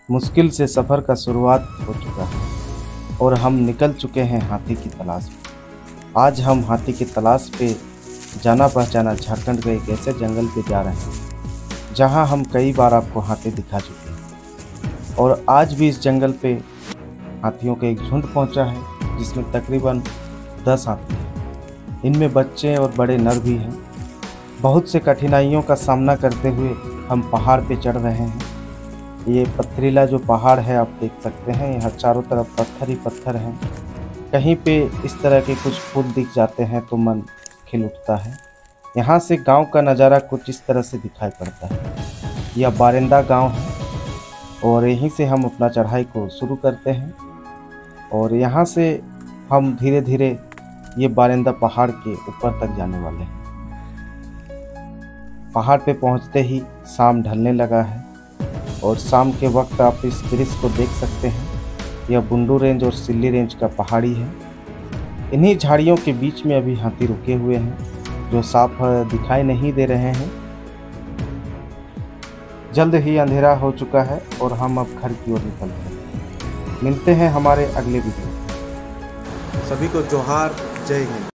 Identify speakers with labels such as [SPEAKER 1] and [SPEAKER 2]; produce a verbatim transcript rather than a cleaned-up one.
[SPEAKER 1] मुश्किल से सफ़र का शुरुआत हो चुका है और हम निकल चुके हैं हाथी की तलाश में। आज हम हाथी की तलाश पे जाना पहचाना झारखंड के एक ऐसे जंगल पे जा रहे हैं जहां हम कई बार आपको हाथी दिखा चुके हैं और आज भी इस जंगल पे हाथियों का एक झुंड पहुंचा है जिसमें तकरीबन दस हाथी हैं। इनमें बच्चे और बड़े नर भी हैं। बहुत से कठिनाइयों का सामना करते हुए हम पहाड़ पे चढ़ रहे हैं। ये पथरीला जो पहाड़ है आप देख सकते हैं, यहाँ चारों तरफ पत्थर ही पत्थर हैं। कहीं पे इस तरह के कुछ फूल दिख जाते हैं तो मन खिल उठता है। यहाँ से गांव का नज़ारा कुछ इस तरह से दिखाई पड़ता है। यह बारिंदा गांव है और यहीं से हम अपना चढ़ाई को शुरू करते हैं और यहाँ से हम धीरे धीरे ये बारिंदा पहाड़ के ऊपर तक जाने वाले हैं। पहाड़ पे पहुँचते ही शाम ढलने लगा है और शाम के वक्त आप इस दृश्य को देख सकते हैं। यह बुंडू रेंज और सिल्ली रेंज का पहाड़ी है। इन्हीं झाड़ियों के बीच में अभी हाथी रुके हुए हैं जो साफ दिखाई नहीं दे रहे हैं। जल्द ही अंधेरा हो चुका है और हम अब घर की ओर निकलते हैं। मिलते हैं हमारे अगले वीडियो।
[SPEAKER 2] सभी को जोहार, जय हिंद।